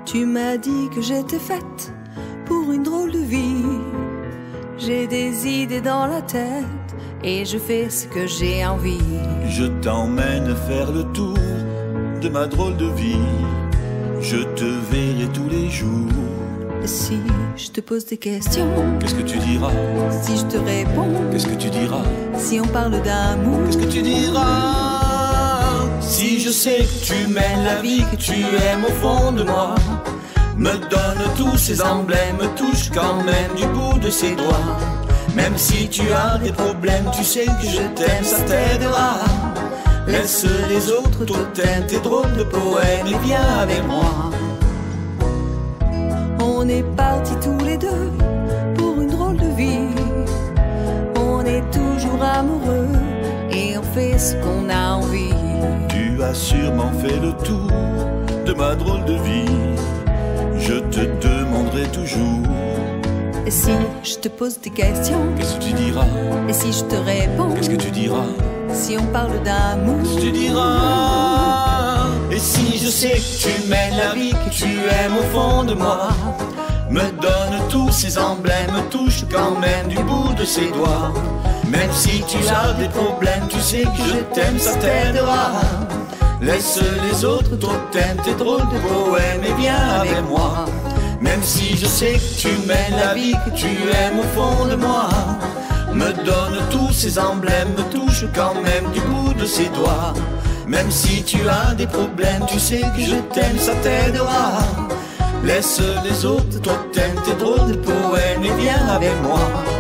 Tu m'as dit que j'étais faite pour une drôle de vie. J'ai des idées dans la tête et je fais ce que j'ai envie. Je t'emmène faire le tour de ma drôle de vie. Je te verrai tous les jours. Et si je te pose des questions, qu'est-ce que tu diras? Si je te réponds, qu'est-ce que tu diras? Si on parle d'amour, qu'est-ce que tu diras? Si je sais que tu mènes la vie que tu aimes au fond de moi, me donne tous ces emblèmes, me touche quand même du bout de ses doigts. Même si tu as des problèmes, tu sais que je t'aime, ça t'aidera. Laisse les autres totems, tes drôles de poèmes et viens avec moi. On est partis tous les deux pour une drôle de vie. On est toujours amoureux et on fait ce qu'on a envie. Tu as sûrement fait le tour de ma drôle de vie. Je te demanderai toujours. Et si je te pose des questions, qu'est-ce que tu diras? Et si je te réponds, qu'est-ce que tu diras? Si on parle d'amour, qu'est-ce que tu diras? Et si je sais que tu mènes la vie que tu aimes au fond de moi, me donne tous ces emblèmes, me touche quand même du bout de ses doigts. Même si tu as des problèmes, tu sais que je t'aime, ça t'aidera. Laisse les autres totems, tes drôles de poèmes et viens avec moi. Même si je sais que tu mènes la vie que tu aimes au fond de moi, me donne tous ces emblèmes, me touche quand même du bout de ses doigts. Même si tu as des problèmes, tu sais que je t'aime, ça t'aidera. Laisse les autres totems, tes drôles de poèmes et viens avec moi.